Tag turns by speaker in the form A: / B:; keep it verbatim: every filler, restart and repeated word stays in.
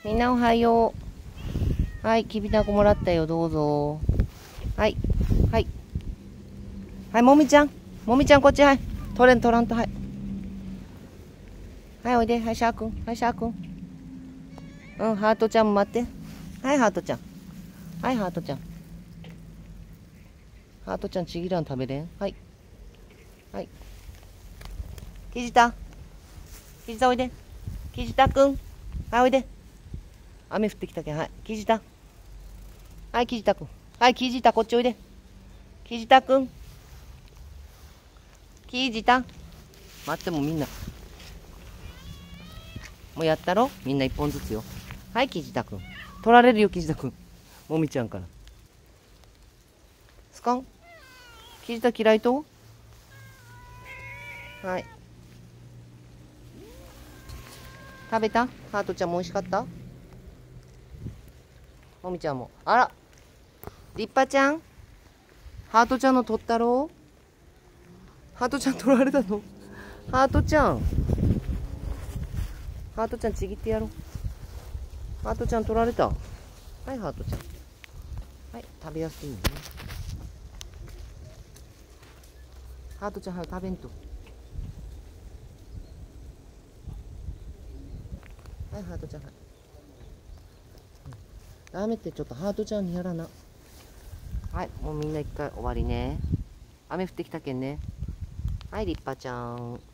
A: みんなおはよう。はい、きびだこもらったよ、どうぞ。はい、はい。はい、もみちゃん。もみちゃん、こっち、はい。取れん、取らんと、はい。はい、おいで。はい、シャーくん。はい、シャーくん。うん、ハートちゃんも待って。はい、ハートちゃん。はい、ハートちゃん。ハートちゃん、ちぎらん食べれん。はい。はい。キジタ。キジタおいで。キジタくん。はい、おいで。雨降ってきたけん、はい。キジタ。はい、キジタくん。はい、キジタ、こっちおいで。キジタくん。キジタ。待ってもみんな。もうやったろみんな一本ずつよ。はい、キジタくん。取られるよ、キジタくん。もみちゃんから。すかんキジタ嫌いとはい。食べたハートちゃんも美味しかったもみちゃんも。あら立派ちゃんハートちゃんの取ったろハートちゃん取られたのハートちゃん。ハートちゃんちぎってやろう。ハートちゃん取られた。はい、ハートちゃん。はい、食べやすいよね。ハートちゃん、早く食べんと。はい、ハートちゃん、はい。ダメって、ちょっとハートちゃんにやらな。はい、もうみんな一回終わりね。雨降ってきたけんね。はい、立派ちゃん。